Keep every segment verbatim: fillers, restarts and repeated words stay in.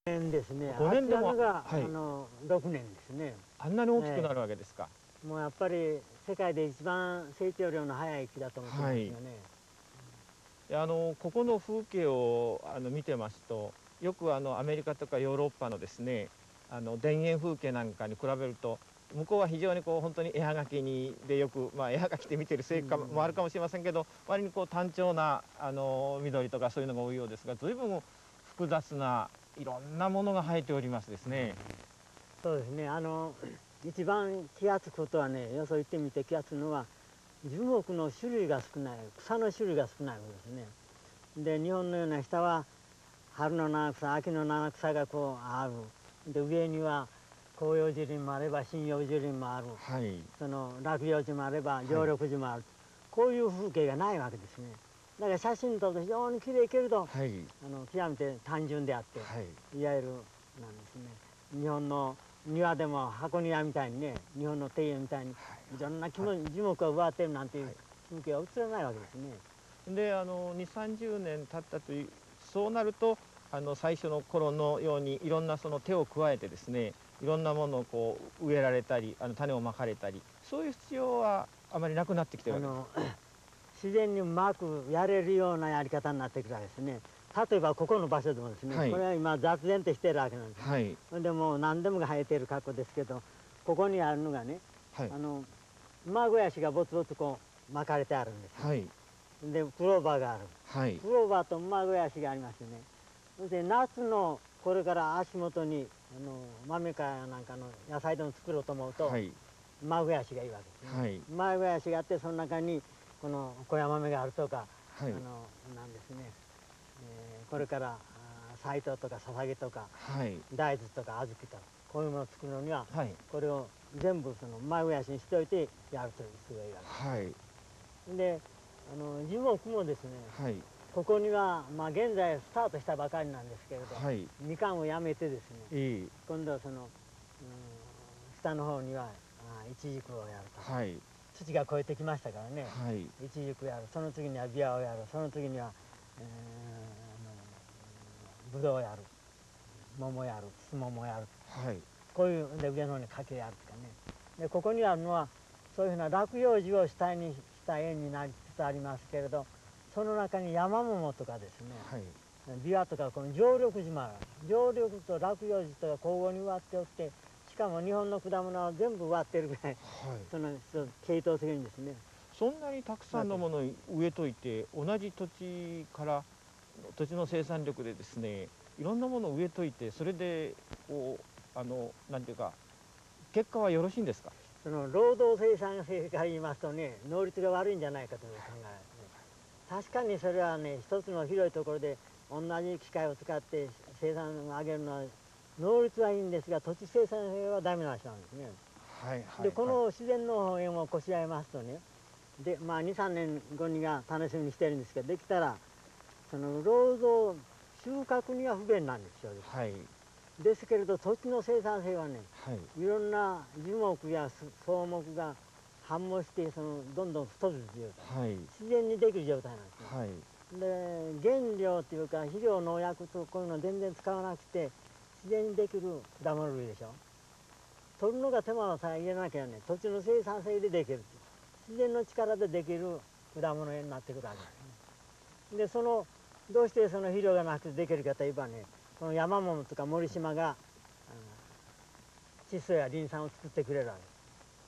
年ですね。 ごねんでも、 あちらのが、 はい、 あのろくねんですね。 あんなに大きくなるわけですか。 もうやっぱり世界で一番成長量の早い木だと思ってますはい。 よね。 であのここの風景をあの見てますと、よくあのアメリカとかヨーロッパのですね、あの田園風景なんかに比べると、向こうは非常にこう本当に絵はがきにでよく、まあ、絵はがきで見てるせいかもあるかもしれませんけど、割にこう単調なあの緑とかそういうのが多いようですが、随分複雑ないろんなものが生えておりますですね。 そうですね。あの一番気がつくことはね、よそ行ってみて気がつくのは、樹木の種類が少ない、草の種類が少ないことですね。で、日本のような下は春の七草、秋の七草がこうある。で、上には広葉樹林もあれば針葉樹林もある。 はい。 その落葉樹もあれば常はい。 緑樹もある。こういう風景がないわけですね。だから写真撮ると非常にきれいけれど、 はい。 あの極めて単純であって、 はい。 いわゆるなんですね。日本の庭でも箱庭みたいにね、日本の庭園みたいにいろんな樹はい。 木樹木が植わってるなんていうはい。 風景は映らないわけですね。 であのにじゅうさんじゅうねん経ったという、そうなるとあの最初の頃のようにいろんなその手を加えてですね、いろんなものをこう植えられたり、あの種をまかれたり、そういう必要はあまりなくなってきてるわけです。 あの自然にうまくやれるようなやり方になってくるわけですね。例えばここの場所でもですね、 はい。 これは今雑然としてるわけなんです。 はい。 でもう何でもが生えている格好ですけど、ここにあるのがね、 はい。 あの馬小屋しがぼつぼつこう巻かれてあるんですよ。 はい。 でクローバーがある。 はい。 クローバーと馬小屋しがありましてね。そして夏のこれから足元にあの豆かなんかの野菜でも作ろうと思うと、 はい。 馬小屋しがいいわけですね。 はい。 馬小屋しがあって、その中にこの小山豆があるとか、 はい。 あのなんですね、えーこれから菜豆とかささげとかはい。 大豆とか小豆とかこういうものを作るのには、 はい。 これを全部その馬小屋しにしておいてやるというすごいわはい。 けで、あの樹木もですね、 はい。 ここには、まあ、現在スタートしたばかりなんですけれど、 はい。 みかんをやめてですね、 いい。 今度はその、うん、下の方にはあイチジクをやるとか、 はい。 土が越えてきましたからね、 はい。 イチジクやる、その次にはビワをやる、その次には、えー、あのブドウをやる、桃やる、スモモやる、 はい。 こういうで上の方に柿やるとかね。でここにあるのはそういうふうな落葉樹を主体にした園になりつつありますけれど、その中に山桃とかですね、 はい。 ビワとかこの常緑樹もある。常緑と落葉樹とが交互に植わっておって、しかも日本の果物は全部植わってるぐらい、 はい。 その系統的にですね。 そんなにたくさんのものを植えといて、同じ土地から土地の生産力でですね、いろんなものを植えといて、それでこうあのなんていうか結果はよろしいんですか。 その労働生産性から言いますとね、能率が悪いんじゃないかという考えですね。確かにそれはね、一つの広いところで同じ機械を使って生産を上げるのは能率はいいんですが、土地生産性はダメな人なんですね。 はいはい。 でこの自然農園をこしらえますとね、でまあにさんねんごにが楽しみにしてるんですけど、できたらその労働収穫には不便なんですよ。 はい。 ですけれど土地の生産性はね、 はい。 いろんな樹木や草木が繁茂してそのどんどん太る状態、 はい。 自然にできる状態なんですね。 はい。 で原料というか肥料農薬とこういうの全然使わなくて自然にできる果物類でしょ。取るのが手間をさえ入れなきゃね、土地の生産性でできる、自然の力でできる果物になってくるわけですね。でそのどうしてその肥料がなくてできるかといえばね、この山桃とか森島が窒素やリン酸を作ってくれるわけです。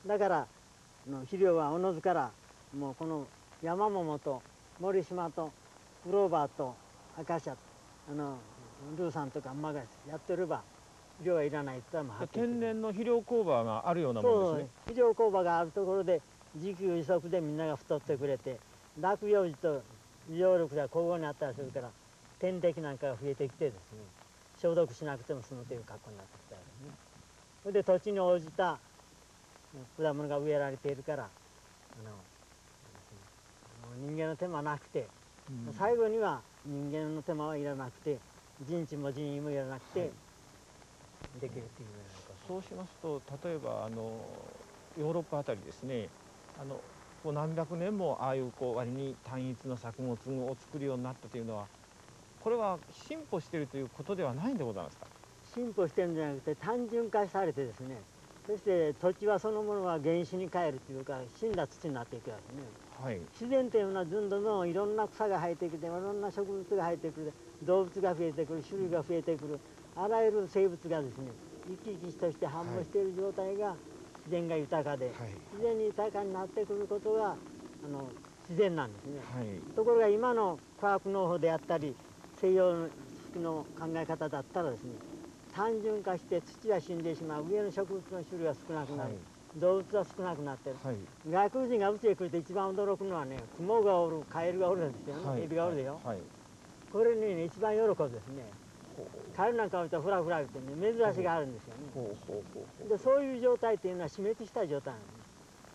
だからの肥料はおのずからもうこの山桃と森島とクローバーとアカシャ、あのルーさんとか馬がやってれば肥料はいらないって言ったらもうはっきり天然の肥料工場があるようなもんそうですね。 肥料工場があるところで自給自足でみんなが太ってくれて、落葉樹と常緑が交互にあったりするから天敵なんかが増えてきてですね、消毒しなくても済むという格好になってきたわけですね。それで土地に応じた果物が植えられているから、あの人間の手間なくて、うん、最後には人間の手間はいらなくて人知も人為もいらなくて、はい、できるっていうようなこと。 そうしますと例えばあのヨーロッパあたりですね、あのこう何百年もああいうこう割に単一の作物を作るようになったというのは、これは進歩しているということではないんでございますか。 進歩してるんじゃなくて単純化されてですね、そして土地はそのものは原始に帰るというか死んだ土になっていくわけね。 はい、 自然というのはどんどんどんいろんな草が生えてきていろんな植物が生えてくる、動物が増えてくる、種類が増えてくる、あらゆる生物がですね生き生きとして繁茂している状態が自然が豊かで、はい、自然に豊かになってくることがあの自然なんですね、はい、ところが今の科学農法であったり西洋式の考え方だったらですね、単純化して土は死んでしまう、上の植物の種類が少なくなる、はい、動物は少なくなってる、はい、外国人が宇宙へ来ると一番驚くのはね、雲がおる、カエルがおるんですよね、はい、エビがおるでよ、はいはい、これに、ね、一番喜ぶですね。カエルなんかを見たらフラフラ言ってね、珍しがあるんですよね。でそういう状態っていうのは死滅した状態なんです。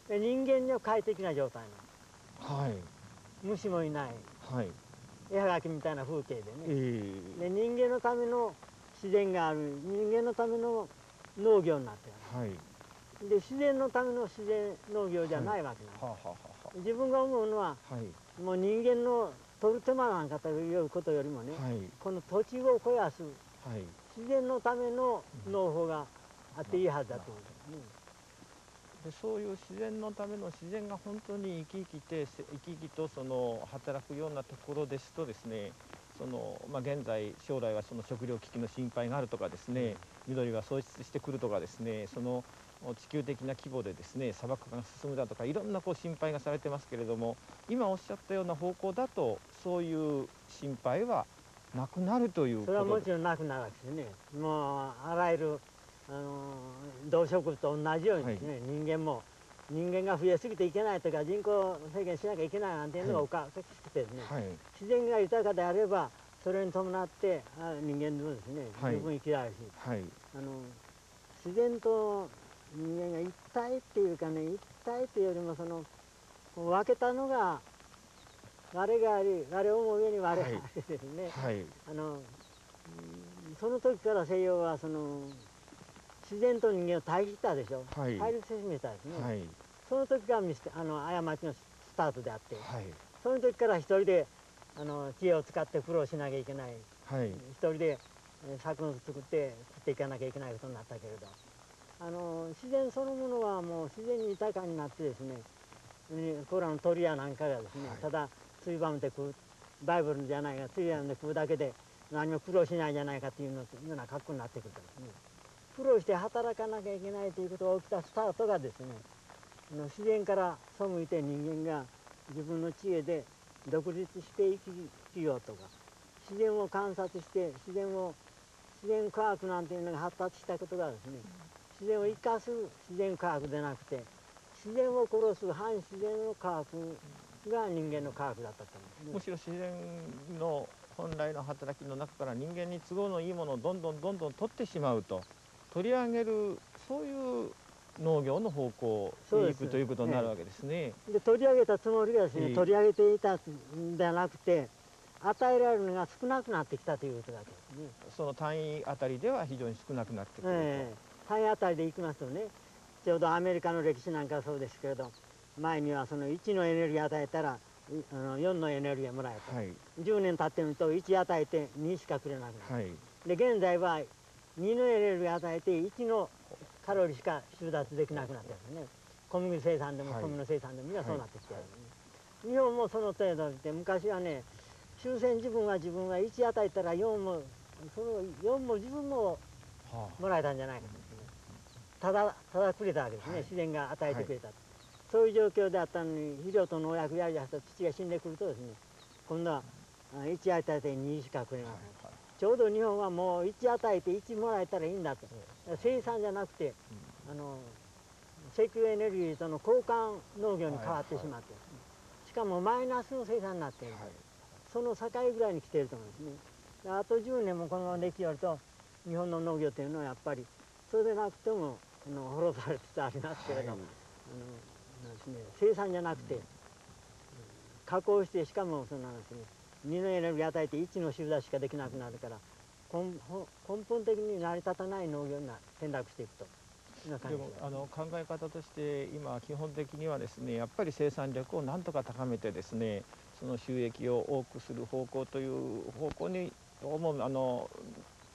で人間には快適な状態なんです。はい、虫もいない、はい、絵はがきみたいな風景でね、えー、で人間のための自然がある、人間のための農業になってる、はい、で自然のための自然農業じゃないわけなんです、はい、ははは自分が思うのは、はい、もう人間の取る手間なんかということよりもね、はい、この土地を肥やす、はい、自然のための農法があっていいはずだということですね。 でそういう自然のための自然が本当に生き生きて生き生きとその働くようなところですとですね、その、まあ、現在将来はその食糧危機の心配があるとかですね、緑が喪失してくるとかですね、その地球的な規模でですね砂漠化が進むだとかいろんなこう心配がされてますけれども、今おっしゃったような方向だとそういう心配はなくなるということです。 それはもちろんなくなるわけですね。もうあらゆるあの動植物と同じようにですね、はい、人間も人間が増えすぎていけないとか人口制限しなきゃいけないなんていうのがおかしくてですね、はい、自然が豊かであればそれに伴って人間もですね、はい、十分生きられるし、はい、あの自然と人間が一体っていうかね、一体っていうよりもその分けたのが我があり我を思う上に我がありですね、はいはい、あのその時から西洋はその自然と人間を対比したでしょ、はい、対立してみたですね、はい、その時があの過ちのスタートであって、はい、その時から一人であの知恵を使って苦労しなきゃいけない、はい、一人で作物を作って食っていかなきゃいけないことになったけれど、あの自然そのものはもう自然に豊かになってですね、これらの鳥やなんかがですね、はい、ただついばめて食う、バイブルじゃないがついばめて食うだけで何も苦労しないじゃないかというような格好になってくるとですね、苦労して働かなきゃいけないということが起きたスタートがですね、自然から背いて人間が自分の知恵で独立して生きようとか、自然を観察して自然を自然科学なんていうのが発達したことがですね、自然を生かす自然科学でなくて自然を殺す反自然の科学が人間の科学だったと思うんですね。 むしろ自然の本来の働きの中から人間に都合のいいものをどんどんどんどん取ってしまうと、取り上げる、そういう農業の方向に行くということになるわけですね。 で、で取り上げたつもりがですね、えー、取り上げていたんではなくて与えられるのが少なくなってきたということだけですね。 その単位あたりでは非常に少なくなってくると、えー、単位あたりでいきますとね、ちょうどアメリカの歴史なんかはそうですけれど、前にはそのいちのエネルギー与えたらあのよんのエネルギーもらえた、はい、じゅうねん経ってみるといち与えてにしかくれなくなる、はい、で現在はにのエネルギー与えていちのカロリーしか収奪できなくなってるんですね。小麦生産でも米の生産でもみんなそうなってきてるんですね、はい、日本もその程度で、昔はね終戦自分は自分はいち与えたらよんもそのよんも自分ももらえたんじゃないかとですね、ただただくれたわけですね、はい、自然が与えてくれた、はい、そういう状況であったのに肥料と農薬やりだすと土が死んでくるとですね、今度はいち与えてにしかくれなかった、はいはい、ちょうど日本はもういち与えていちもらえたらいいんだと、生産じゃなくて、うん、あの石油エネルギーとの交換農業に変わってしまって、ね、しかもマイナスの生産になっている、はい、その境ぐらいに来ていると思うんですね。あとじゅうねんもこのままできよると日本の農業というのはやっぱりそれでなくてもあの滅されつつありますけれど、はい、あのなんですね、生産じゃなくて、うん、加工してしかもそのなんですね、にのエネルギー与えていちの収奪しかできなくなるから根根本的に成り立たない農業に転落していくと。 でもあの考え方として今基本的にはですね、やっぱり生産力をなんとか高めてですね、その収益を多くする方向という方向にあの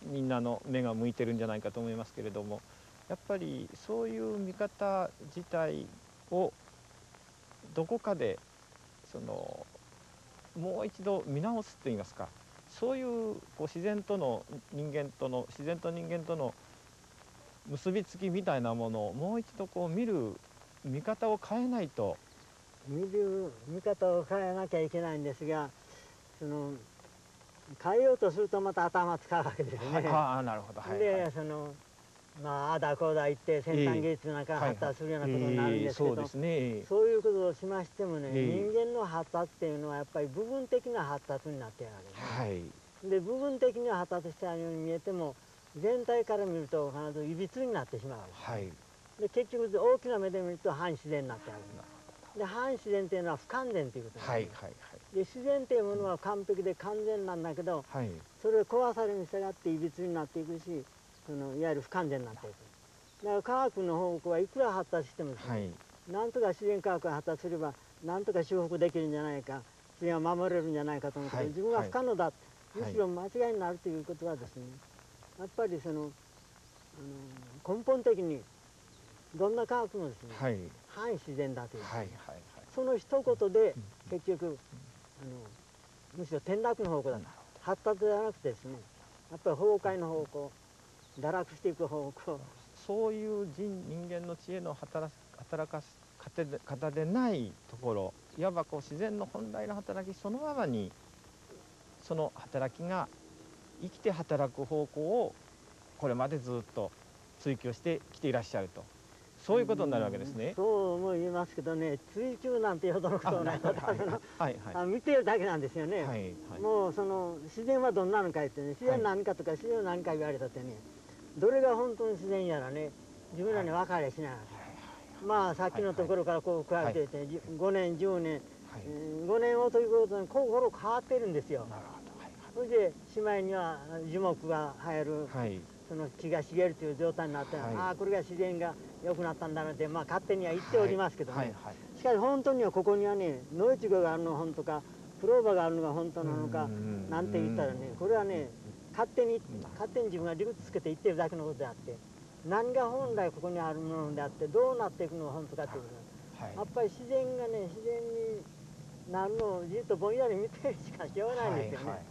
みんなの目が向いてるんじゃないかと思いますけれども、やっぱりそういう見方自体をどこかでそのもう一度見直すといいますか、そういうこう自然との人間との自然と人間との結びつきみたいなものをもう一度こう見る見方を変えないと。 見る見方を変えなきゃいけないんですが、その変えようとするとまた頭使うわけですね。 はい、ああなるほど。はい、 で、 はい、 そのまああだこうだ言って先端技術なんか発達するようなことになるんですけど、 そうですね。 そういうことをしましてもね、 ええ人間の発達っていうのはやっぱり部分的な発達になっているわけですね。 はい。 で部分的には発達したように見えても全体から見ると必ずいびつになってしまうわけです、ね。 はい。 で結局大きな目で見ると反自然になってある。で反自然っていうのは不完全ということなんです。 はい、はい、 で自然っていうものは完璧で完全なんだけど、 はい。 それを壊されるに従っていびつになっていくし、そのいわゆる不完全になっていく。だから科学の方向はいくら発達してもですね、 はい。 なんとか自然科学が発達すればなんとか修復できるんじゃないか、自然は守れるんじゃないかと思うけど、 はい自分は不可能だ、 はいむしろ間違いになるということはですね、やっぱりそのあの根本的にどんな科学もですね、 はい。 反自然だという、 はい、はい、はい。 その一言で結局あのむしろ転落の方向だと、発達じゃなくてですね、やっぱり崩壊の方向、堕落していく方向。 そういう人人間の知恵の働か働かす方で方でないところ、いわばこう自然の本来の働きそのままに、その働きが生きて働く方向をこれまでずっと追求してきていらっしゃると、そういうことになるわけですね。 そうも言いますけどね、追求なんてほどのことはない。ただそのはいはい見てるだけなんですよね。 はいはい。 もうその自然はどんなのか言ってね、自然何かとか自然は何か言われたってね、どれが本当に自然やらね、自分らに分かりゃしないわけ。まあさっきのところからこう比べていて、じゅごねんじゅうねん、えーごねんをということに心変わってるんですよ。 なるほど。はいそれでしまいには樹木が生える、 はい。 その木が茂るという状態になって、 はいああこれが自然が良くなったんだなって、まあ勝手には言っておりますけどね、 はいはいはい。 しかし本当にはここにはね、野いちごがあるのが本当か、クローバーがあるのが本当なのかうんなんて言ったらね、これはね、勝手に勝手に自分が理屈つけて言ってるだけのことであって、何が本来ここにあるものであってどうなっていくのが本当かということは、 はいやっぱり自然がね、自然になるのをじっとぼんやり見てるしかしょうがないんですよね。 はいはいはい、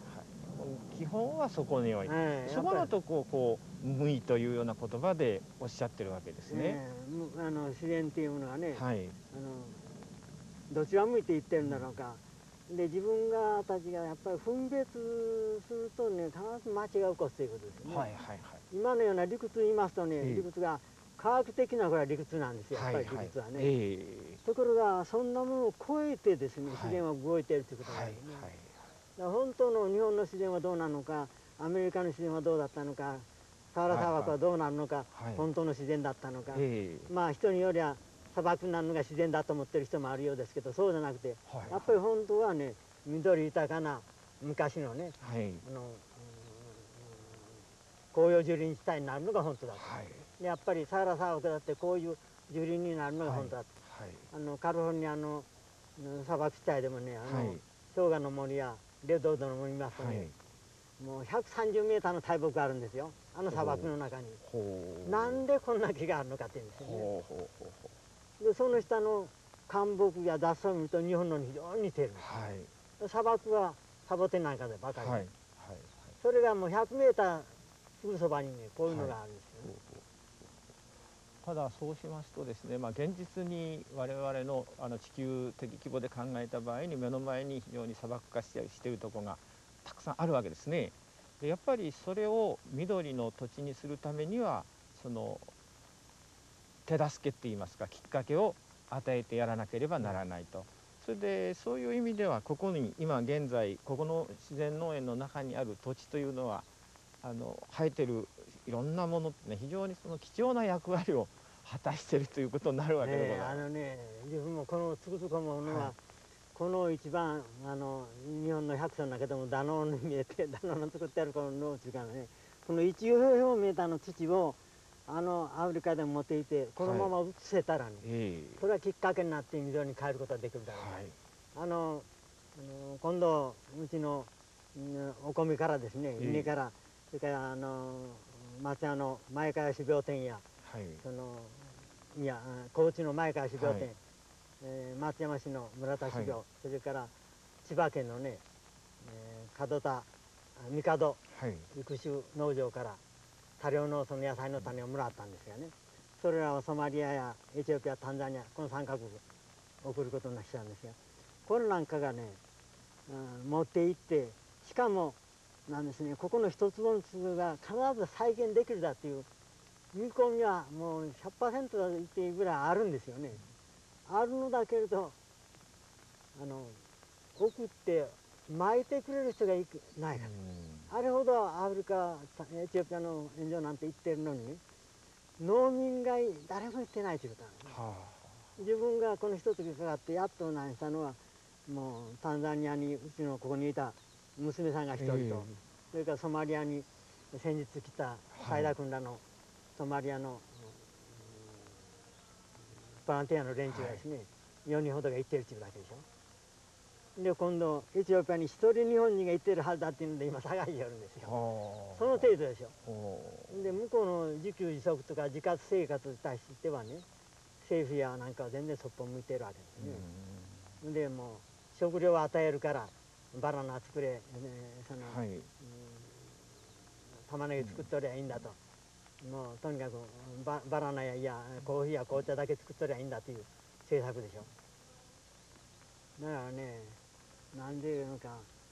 基本はそこにおいて、 ええそこのとこをこう無為というような言葉でおっしゃってるわけですね。 ええむあの自然っていうものはね、 はい。 あのどちら向いて言ってるんだろうか。で自分がたちがやっぱり分別するとね、必ず間違いを起こすということですね。 はいはいはい。 今のような理屈言いますとね、 ええ理屈が科学的なこれは理屈なんですよ、やっぱり理屈はね。 はいはい、えところがそんなものを超えてですね、 はい自然は動いているということー、はいなんですね。 はいだから本当の日本の自然はどうなのか、アメリカの自然はどうだったのか、サハラ砂漠はどうなるのか、 はい本当の自然だったのか、 ええまあ人によりゃ砂漠になるのが自然だと思ってる人もあるようですけど、そうじゃなくて、 はいやっぱり本当はね、緑豊かな昔のね、 はいあの、うん、紅葉樹林地帯になるのが本当だと。 はいでやっぱりサハラ砂漠だってこういう樹林になるのが本当だと。 はいあのカリフォルニアのうん砂漠地帯でもね、あの、 はい氷河の森やレッドウッドの森見ますとね、 はい、 もうひゃくさんじゅうメーターの大木があるんですよ、あの砂漠の中に。 ほうなんでこんな木があるのかっていうんですよね。 ほうほうほうほう、 でその下の灌木や雑草を見ると日本のに非常に似てるんです。 はい砂漠はサボテンなんかでばかりで、 はいはいそれがもうひゃくメーターすぐそばにね、こういうのがあるんですよね。 ただそうしますとですね、まあ、現実に我々のあの地球的規模で考えた場合に目の前に非常に砂漠化してしているところがたくさんあるわけですね。でやっぱりそれを緑の土地にするためにはその手助けっていいますかきっかけを与えてやらなければならないと。それでそういう意味ではここに今現在ここの自然農園の中にある土地というのはあの生えてるいろんなものってね非常にその貴重な役割を果たしているということになるわけでございます。 あのね、自分もこのつくづく思うのは、 はい、 この一番あの日本の百姓の中でもダノーに見えてダノーの作ってあるこの農地がね、このいち平方メーターの土をあのアフリカでも持っていてこのまま移せたらね、 えそれはきっかけになって緑に変えることができるだろう、 はいあのあの今度うちの、うん、お米からですね、 ええ稲からそれからあの松屋の前川種苗店や、 はい、 そのいや高知の前川種苗店、 はい、 えー松山市の村田種苗、 はい、 それから千葉県のね、えー、門田帝門はい、 育種農場から多量のその野菜の種をもらったんですがね、それらをソマリアやエチオピア、タンザニア、このさんカ国送ることになったんですが、これなんかがね、うん、持って行って、しかもなんですね、ここの一粒の粒が必ず再現できるだっていう見込みはもう ひゃくパーセント と言っていいぐらいあるんですよね。あるのだけれど、あの送って巻いてくれる人がいないから、あれほどアフリカ、エチオピアの援助なんて言ってるのにね、農民が誰も言ってないということなんですね。はあ、自分がこの一月かかってやっと何したのは、もうタンザニアにうちのここにいた娘さんが一人と、えー、それからソマリアに先日来たサイダ君らのソマリアの、ボランティアの連中がですね、はい、よにんほどが行ってるっていうだけでしょ。で今度エチオピアに一人日本人が行ってるはずだっていうので今探してるんですよ。その程度でしょ。で向こうの自給自足とか自活生活に対してはね、政府やなんかは全然そっぽ向いてるわけですね。でもう食料を与えるからバナナ作れ、ね、その、はい、うん、玉ねぎ作っとりゃいいんだと、もうとにかく バ, バナナやいやコーヒーや紅茶だけ作っとりゃいいんだという政策でしょ。だからね、なんでいうのか、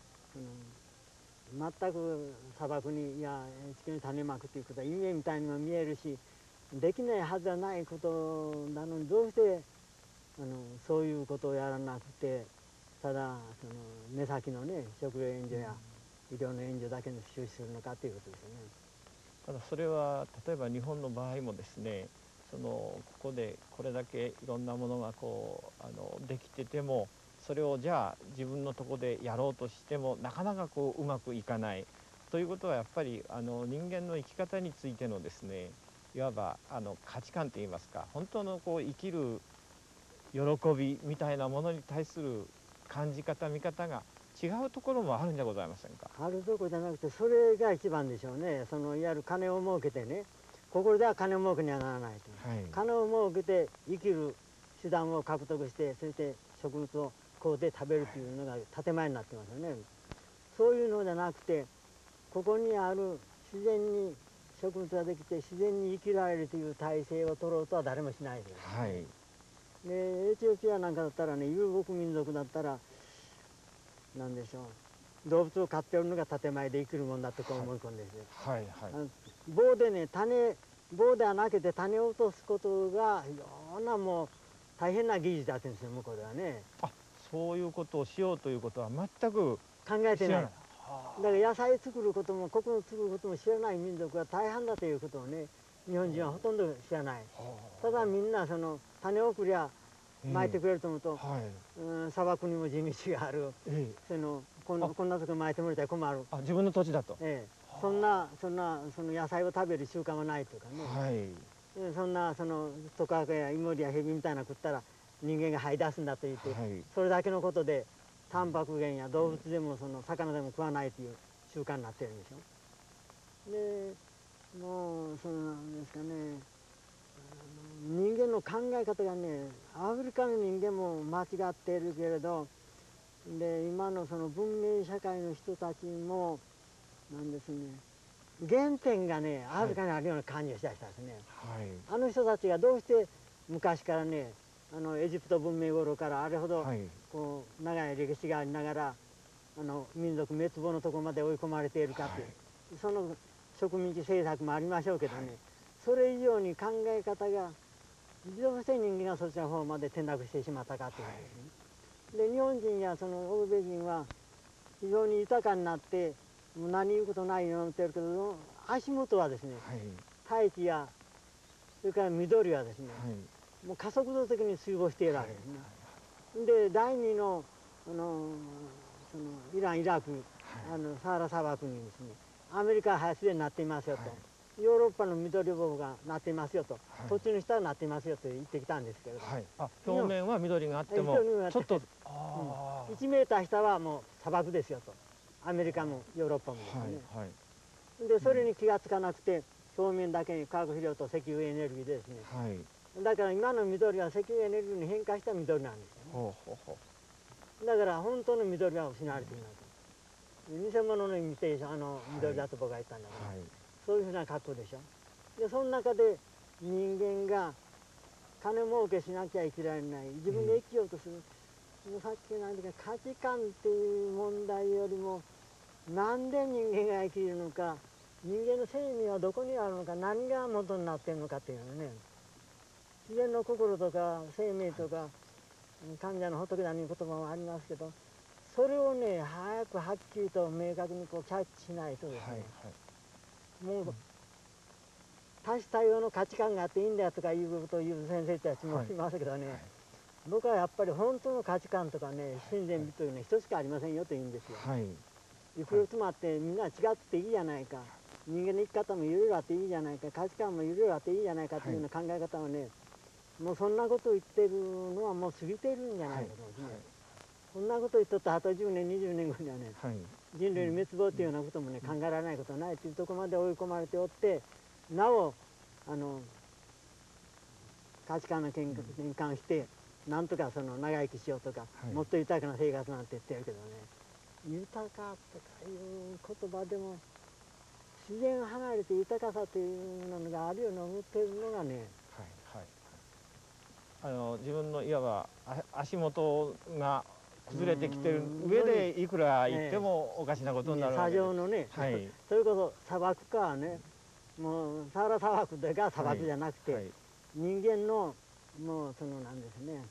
その全く砂漠にいや地球に種まくということは夢みたいにも見えるし、できないはずはないことなのに、どうしてあのそういうことをやらなくて、ただその目先のね食料援助や医療の援助だけに終始するのかということですよね。 ただそれは例えば日本の場合もですね、そのここでこれだけいろんなものがこうあのできてても、それをじゃあ自分のとこでやろうとしてもなかなかこううまくいかないということは、やっぱりあの人間の生き方についてのですね、いわばあの価値観といいますか、本当のこう生きる喜びみたいなものに対する感じ方見方が違うところもあるんじゃございませんか。 あるところじゃなくて、それが一番でしょうね。そのいわゆる金を儲けてね、心では金を儲けにはならないと、はい、金を儲けて生きる手段を獲得して、そして植物を買うて食べるというのが建前になってますよね。そういうのじゃなくて、ここにある自然に植物ができて自然に生きられるという体制を取ろうとは誰もしないです、ね。はい、でエチオピアなんかだったらね、遊牧民族だったら何でしょう、動物を飼っておるのが建前で生きるもんだとこう思い込んでるんですよ。はいはい、棒でね、種棒で穴開けて種を落とすことが非常なもう大変な技術だって言うんですよ、向こうではね。 あ、そういうことをしようということは全く考えてない。だから野菜作ることも穀物作ることも知らない民族が大半だということをね、日本人はほとんど知らない。ただみんなその種を送りゃ巻いてくれると思うと、はい、うん、砂漠にも地道がある、ええ、そのこんなこんなとこ巻いてもらったら困る。 あ、自分の土地だと。 ええ、そんなそんなその野菜を食べる習慣はないというかね。はい、そんなそのトカゲやイモリやヘビみたいなの食ったら人間が這い出すんだと言って、はい、それだけのことでタンパク源や動物でもその魚でも食わないという習慣になってるんでしょ。でもうそのなんですかね、人間の考え方がね、アフリカの人間も間違っているけれど、で今のその文明社会の人たちもなんですね、原点がねアフリカにあるような感じがしたんですね。はい、あの人たちがどうして昔からね、あのエジプト文明頃からあれほどこう長い歴史がありながら、あの民族滅亡のところまで追い込まれているかという、はい、その植民地政策もありましょうけどね、はい、それ以上に考え方がどうして人間がそっちの方まで転落してしまったかということですね。で日本人やその欧米人は非常に豊かになってもう何言うことないように思ってるけど、足元はですね、はい、大気やそれから緑はですね、はい、もう加速度的に水没しているわけですね。はい、で第二のあのそのイランイラク、はい、あのサハラ砂漠にですね、アメリカはすでになっていますよと。はい、ヨーロッパの緑部分がなっていますよと、はい、土地の下はなっていますよと言ってきたんですけれど、はい、 あ、表面は緑があってもちょっと、 うん、いちメーター下はもう砂漠ですよと、アメリカもヨーロッパもですね。はいはい、 でそれに気が付かなくて表面だけに化学肥料と石油エネルギーでですね、 はい。 だから今の緑は石油エネルギーに変化した緑なんですよね。 ほうほうほう。 だから本当の緑は失われています。偽物のイミテーション、あの緑だと僕は言ったんだけど、 はい。 そういうふうな格好でしょ。でその中で人間が金儲けしなきゃ生きられない、自分で生きようとする、うん、さっき何ていうか価値観っていう問題よりも、なんで人間が生きるのか、人間の生命はどこにあるのか、何が元になっているのかっていうのね、自然の心とか生命とか、患者の仏だという言葉もありますけど、それをね早くはっきりと明確にこうキャッチしないとですね、 はいはい、 もう多種多様の価値観があっていいんだとかいうことを言う先生たちもいますけどね、はいはい、僕はやっぱり本当の価値観とかね、親善美というのは一つしかありませんよと言うんですよ。はい、いくらつまってみんな違っていいじゃないか、人間の生き方もいろいろあっていいじゃないか、価値観もいろいろあっていいじゃないかというような考え方はね、もうそんなことを言ってるのはもう過ぎてるんじゃないかと思うんですね。はいはい、そんなこと言っとったあとじゅうねんにじゅうねんごにはね、はい、人類の滅亡というようなこともね、考えられないことはないというところまで追い込まれておって、なおあの価値観の転換してなんとかその長生きしようとか、はい、もっと豊かな生活なんて言ってるけどね、豊かとかいう言葉でも自然離れて豊かさというのがあるように思っているのがね、はいはい、 あの自分のいわば足元が崩れてきてる上でいくら言ってもおかしなことになるわけです。 砂上のね、 はい、 それこそ砂漠かね、もうサハラ砂漠が砂漠じゃなくて、はいはい、人間のもうそのなんですね、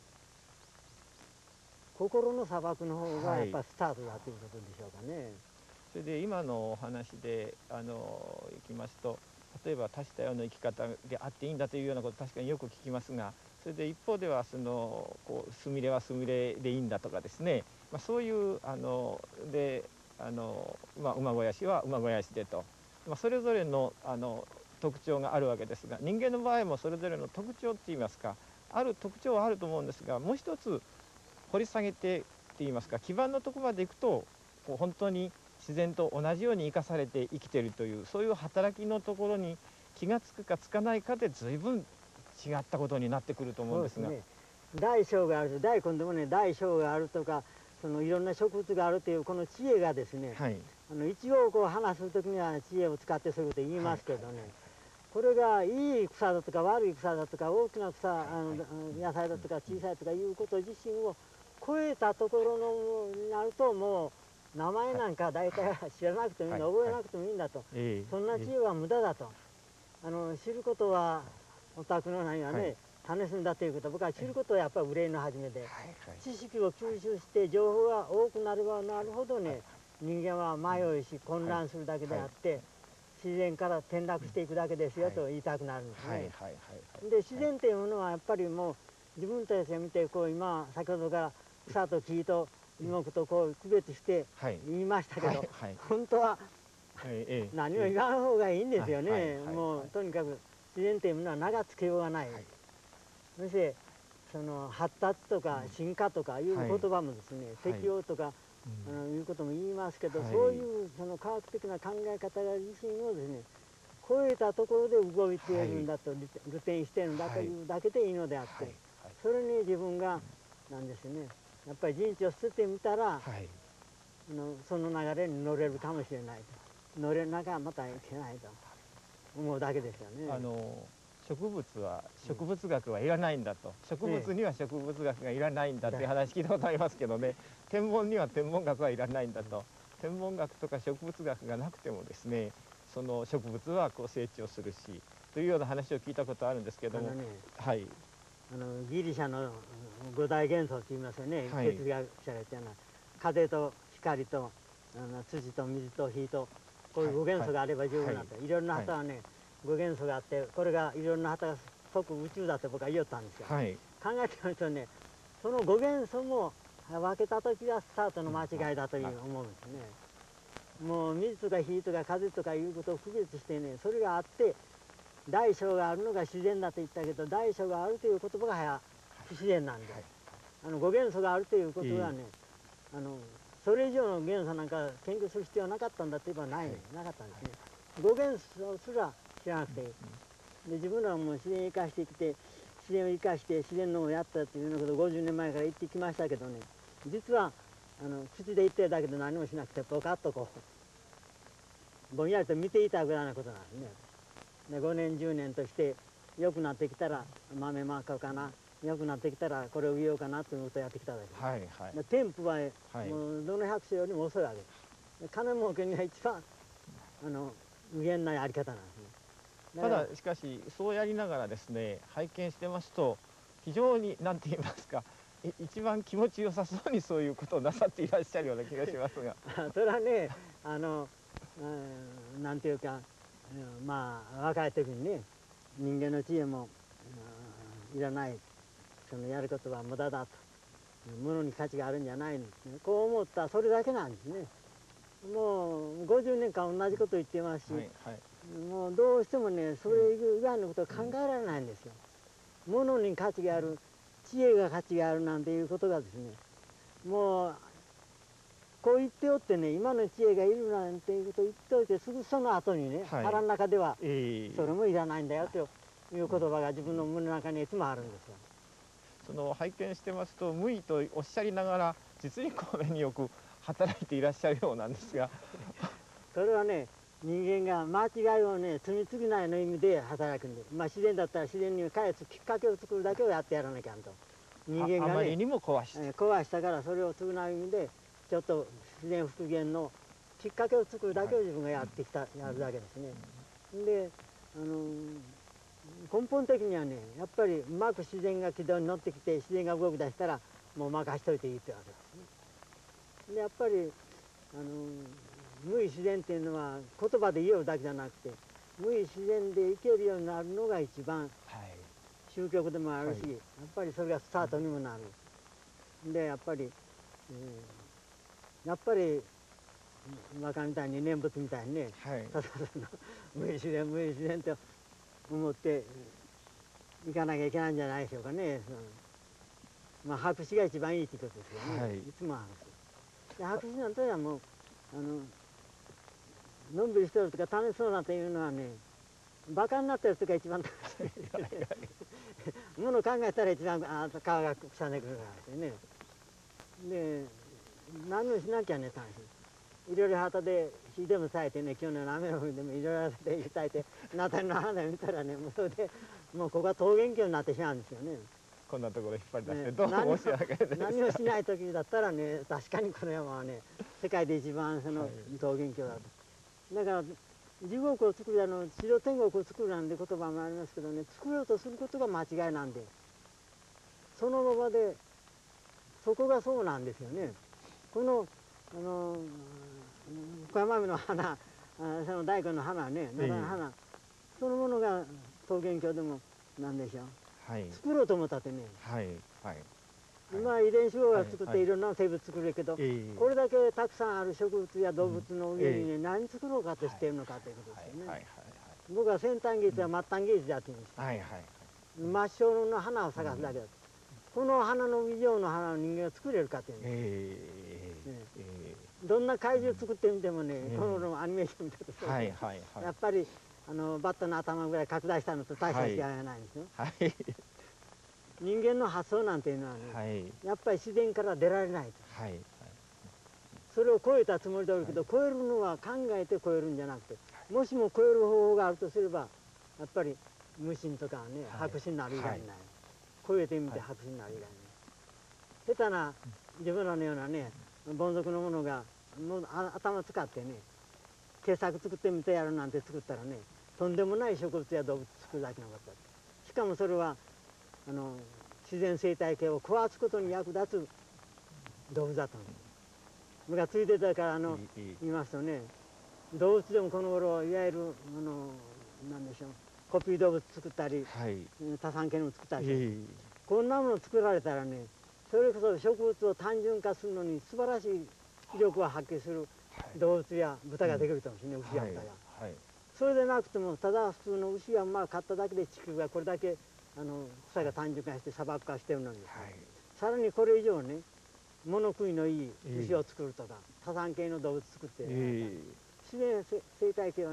心の砂漠の方がやっぱりスタートだということでしょうかね。はい、 それで今のお話であのいきますと、例えば多種多様の生き方であっていいんだというようなこと確かによく聞きますが、それで一方ではそのこうすみれはすみれでいいんだとかですね、まあ、そういうあのであの、まあ、馬肥やしは馬肥やしでと、まあ、それぞれのあの特徴があるわけですが、人間の場合もそれぞれの特徴っていいますか、ある特徴はあると思うんですが、もう一つ掘り下げてっていいますか、基盤のところまでいくとこう本当に自然と同じように生かされて生きているという、そういう働きのところに気が付くかつかないかで随分違ったことになってくると思うんですが。 そうですね、大小がある、大根でもね大小があるとか、そのいろんな植物があるというこの知恵がですね、はい、あの一応こう話す時には知恵を使ってそういうこと言いますけどね、はいはいはい、これがいい草だとか悪い草だとか大きな草、あの野菜だとか小さいとかいうこと自身を超えたところのになると、もう名前なんか大体知らなくてもいいんだ、覚えなくてもいいんだと、そんな知恵は無駄だと、あの知ることはお宅の何はね、種すんだということは、僕は知ることはやっぱり憂いの始めで、知識を吸収して情報が多くなればなるほどね、人間は迷いし混乱するだけであって、自然から転落していくだけですよと言いたくなるんですね。で自然というものはやっぱりもう自分たちが見て、こう今先ほどから草と木と樹木とこう区別して言いましたけど、本当は何も言わん方がいいんですよね。もうとにかく自然というものは名が付けようがない。そしてその発達とか進化とかいう言葉もですね、適応とかあのいうことも言いますけど、はい、そういうその科学的な考え方自身をですね超えたところで動いているんだと、はい、流転しているんだというだけでいいのであって、はい、それに自分がなんですね、やっぱり人知を捨ててみたら、はい、あのその流れに乗れるかもしれないと、乗れなきゃまたいけないと思うだけですよね。 あの植物は植物学はいらないんだと、植物には植物学がいらないんだっていう話聞いたことありますけどね、天文には天文学はいらないんだと、天文学とか植物学がなくてもですね、その植物はこう成長するしというような話を聞いたことあるんですけども、あの、ね、はい、 あのギリシャの五大元素って言いますよね、はい、哲学者が言ったような風と光とあの土と水と火とこういう五元素があれば十分なんだと、はい、いろんな旗はね、はい、五元素があって、これがいろんな旗が即宇宙だって僕は言おったんですよ。はい、考えてみるとね、その五元素も分けた時がスタートの間違いだという思うんですね。もう水とか火とか風とかいうことを区別してね、それがあって大小があるのが自然だと言ったけど、大小があるという言葉が不自然なんで、はい、あの五元素があるということはね、あのそれ以上の元素なんか研究する必要はなかったんだといえばない、はい、なかったんですね。 語源すら知らなくていい。で自分らはもう自然を生かしてきて自然を生かして自然のをやったっていうようなことをごじゅうねんまえから言ってきましたけどね、実はあの口で言ってるだけで何もしなくてポカッとこうぼんやりと見ていたぐらいなことなんですね。でごねんじゅうねんとして良くなってきたら豆まかうかな、良くなってきたらこれを植えようかなということをやってきただけです。 はいはい。 で添付ははいもうどの百姓よりも遅いわけです。で金儲けには一番あの無限なやり方なんですね。 ただしかしそうやりながらですね、拝見してますと非常に何て言いますか、い一番気持ちよさそうにそういうことをなさっていらっしゃるような気がしますが。 それはね、あの、うん、なんていうか、うん、まあ若い時にね、人間の知恵も、うん、いらない、そのやることは無駄だと、物に価値があるんじゃないんですね。こう思ったそれだけなんですね。もうごじゅうねんかん同じこと言ってますし、 はいはい、 もうどうしてもね、それ以外のことは考えられないんですよ。物に価値がある、知恵が価値があるなんていうことがですね、もうこう言っておってね、今の知恵がいるなんていうことを言っておいて、すぐその後にね、 はい、 腹の中では、 えー、 それもいらないんだよという言葉が自分の胸の中にいつもあるんですよ。 その拝見してますと、無為とおっしゃりながら、実にこう目によく働いていらっしゃるようなんですが。 それはね、人間が間違いをね、罪償いの意味で働くんで、まあ自然だったら自然に返すきっかけを作るだけをやってやらなきゃんと。人間がね、 あまりにも壊して、 えー、壊したからそれを償う意味で、ちょっと自然復元のきっかけを作るだけを自分がやってきた、はい、やるだけですね。で、あのー、根本的にはね、やっぱりうまく自然が軌道に乗ってきて自然が動き出したらもう任しといていいってわけですね。でやっぱり、あのー、無為自然っていうのは言葉で言うだけじゃなくて、無為自然で生けるようになるのが一番終局でもあるし、はい、やっぱりそれがスタートにもなる。でやっぱり、えー、やっぱりバカみたいに念仏みたいにね、はい、ただその無為自然無為自然と思っていかなきゃいけないんじゃないでしょうかね。まあ白紙が一番いいってことですよね、はい、いつも話す。で白紙なんていうのはもうあののんびりしてるとか楽しそうなというのはね、バカになってるとか一番楽しいですね。もの考えたら一番あ皮が腐ねくるからですね。で何をしなきゃね楽しい。いろいろ旗で火でも咲いてね、今日の雨の降りでもいろいろで咲いて、ナタリの花見たらね、もうそれでもうここは桃源郷になってしまうんですよね。 こんなところ引っ張り出して、ね、どうも申し訳ないです。 何をしない時だったらね、確かにこの山はね、世界で一番その桃源郷だと。だから地獄を作る、あの地上天国を作るなんて言葉もありますけどね、作ろうとすることが間違いなんで、そのままでそこがそうなんですよね。このあの小山の花、その大根の花ね、菜の花、そのものが桃源郷でもなんでしょう、はい、作ろうと思ったってね、はいはい、今遺伝子を作っていろんな生物作るけど、はいはい、これだけたくさんある植物や動物の上にね、うん、何作ろうかとしているのかということですよね。僕は先端技術は末端技術だと言うんですよ。はいはい、真っ正の花を探すだけだと。この花の以上の花の人間を作れるかというんです。えーねえー、どんな怪獣作ってみてもね、うん、この頃アニメーション見てると、はいはいはい、やっぱりあのバットの頭ぐらい拡大したのと大した違いがないんですよ。はいはい、人間の発想なんていうのはね、はい、やっぱり自然から出られないと。はいはい、それを超えたつもりでおるけど、はい、超えるのは考えて超えるんじゃなくて、もしも超える方法があるとすれば、やっぱり無心とかね、はい、白紙になる以外にない。はい、超えてみて白紙になる以外に、下手な自分らのようなね、凡俗のものがもう頭使ってね、傑作作ってみてやるなんて作ったらね、とんでもない植物や動物作るだけのことだ。しかもそれはあの自然生態系を壊すことに役立つ動物だったの。僕がついてたからあの言いますとね、動物でもこの頃いわゆるあのなんでしょう、コピー動物作ったり、はい、多産系のも作ったりして、えー、こんなもの作られたらね、それこそ植物を単純化するのに素晴らしい威力を発揮する動物や豚ができると思うんですね、牛や豚が。はいはい、それでなくてもただ普通の牛や馬を飼っただけで地球がこれだけあの草が単純化して砂漠化してるのに、はい、さらにこれ以上ね、物食いのいい牛を作るとか、えー、多産系の動物作って、えー、自然生態系はね、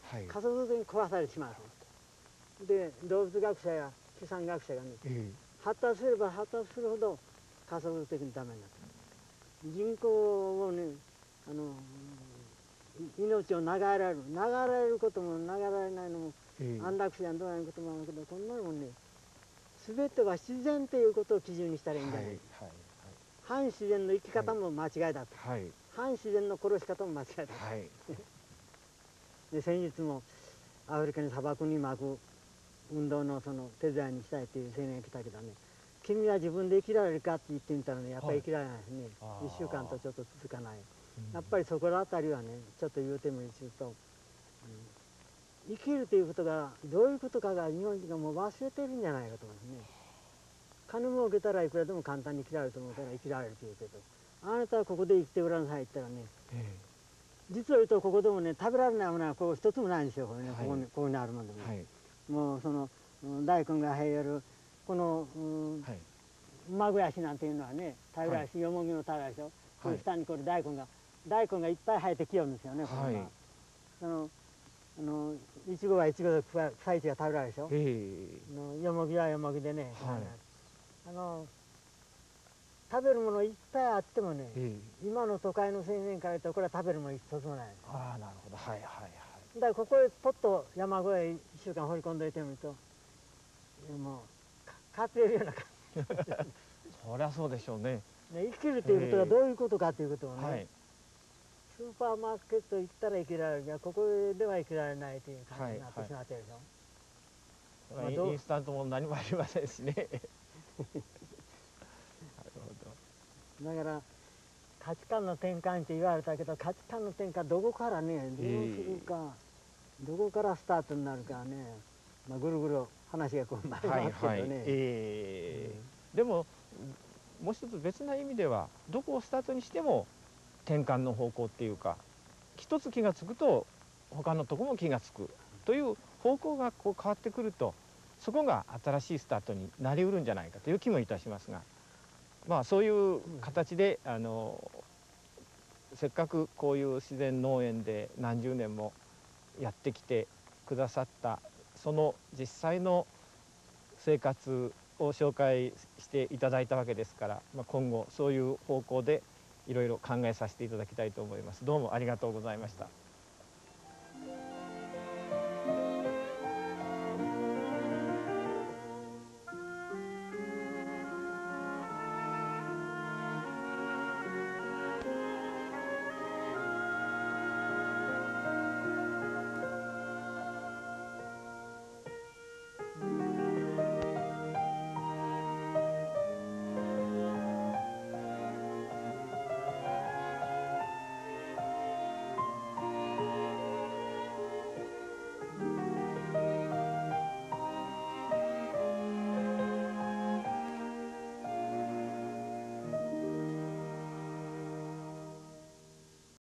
はい、 加速度に壊されてしまう。で動物学者や自然学者がね、 え発達すれば発達するほど加速度的にダメになってる。人口をね、あの命を長らえる長らえることも長らえないのも、 ええ安楽死やどういうこともあるけど、こんなのもね、全ては自然ということを基準にしたらいいんじゃないか、 はいはい反自然の生き方も間違いだと、 はい、 反自然の殺し方も間違いだと、 はい、 で先日もアフリカに砂漠にまく運動のその手伝いにしたいという青年が来たけどね、君は自分で生きられるかって言ってみたらね、やっぱり生きられないですね、 はいいっしゅうかんとちょっと続かない、 うんやっぱりそこら辺りはね、ちょっと言うてもいいすると、うん、生きるということがどういうことかが日本人がもう忘れてるんじゃないかと思いますね。金儲けたらいくらでも簡単に生きられると思うから生きられると言うけど、あなたはここで生きてごらんなさいって言ったらね、 え実を言うとここでもね、食べられないものはこう一つもないんですよ、これね、 はいここにここにあるもんでも、 えはい、 もうそのうん大根が生えるこの、うんはい、 馬ぐやしなんていうのはね、食べられし、よもぎの食べられしょ、こうはい下にこれ大根が大根がいっぱい生えてきよるんですよね、これが。 はいそのあのいちごはいちごで草草いちが食べられるでしょ、 えあのよもぎはよもぎでね、 はいあの食べるものいっぱいあってもね、 ええ今の都会の青年から言うとこれは食べるもの一つもない。 ああ、なるほど、はいはいはい。 だからここへポッと山越えいっしゅうかん放り込んでおいてみると、もうか勝てるような感そりゃそうでしょうね。 じ、ね、生きるということがどういうことかということをね、 はい。 スーパーマーケット行ったら生きられるが、ここでは生きられないという感じになってしまっているでしょ。 それはまあどうインスタントも何もありませんしね。なるほだから価値観の転換って言われたけど、価値観の転換どこからね、どうするか、どこからスタートになるかね、まあ、ぐるぐる話がこう回りど。はいますけどね。 はい。ええでももう一つ別な意味では、どこをスタートにしても転換の方向っていうか、一つ気がつくと他のとこも気がつくという方向がこう変わってくると、そこが新しいスタートになりうるんじゃないかという気もいたしますが、まあそういう形で、あのせっかくこういう自然農園で何十年もやってきてくださったその実際の生活を紹介していただいたわけですから、まあ、今後そういう方向でいろいろ考えさせていただきたいと思います。どうもありがとうございました。